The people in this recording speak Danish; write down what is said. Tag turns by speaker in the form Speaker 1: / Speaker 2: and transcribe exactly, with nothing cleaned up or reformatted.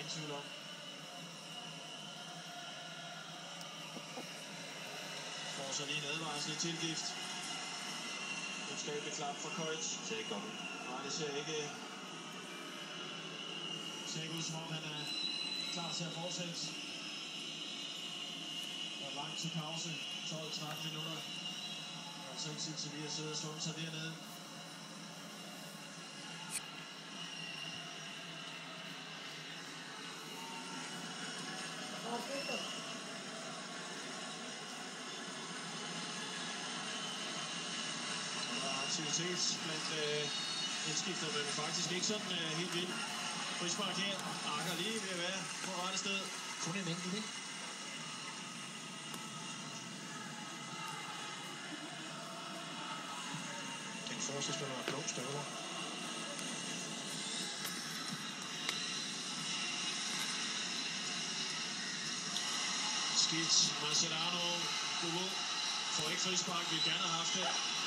Speaker 1: ingen tvivl om. Får så lige en advarsel i tilgift. Nu skal det klap for Køjt.
Speaker 2: Det ser ikke godt ud.
Speaker 1: Nej, det ser ikke, det ser ikke ud, som om han er klar til at fortsætte. Der er langt til pause. tolv til tretten minutter. Der er altså ikke tid til lige at sidde og svømme sig dernede. Aktivitet blandt øh, indskifter, men faktisk ikke sådan øh, helt vildt. Frispark her. Akker lige ved at være på rette sted.
Speaker 3: Kun en enkelt, ikke?
Speaker 2: Den forsvarsspiller er blå støvler.
Speaker 1: Skidt. Marcelano. God. Får ikke frispark. Vi gerne have haft det.